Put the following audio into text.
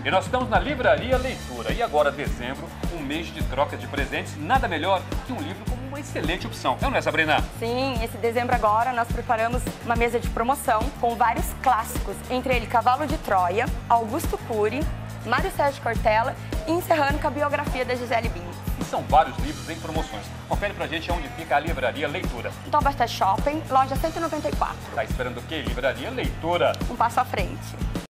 E nós estamos na Livraria Leitura. E agora, dezembro, um mês de troca de presentes, nada melhor que um livro como uma excelente opção. Não é, Sabrina? Sim, esse dezembro agora nós preparamos uma mesa de promoção com vários clássicos, entre ele Cavalo de Troia, Augusto Cury, Mário Sérgio Cortella e encerrando com a biografia da Gisele Bündchen. E são vários livros em promoções. Confere pra gente onde fica a Livraria Leitura. Em Taubaté Shopping, loja 194. Tá esperando o quê? Livraria Leitura. Um passo à frente.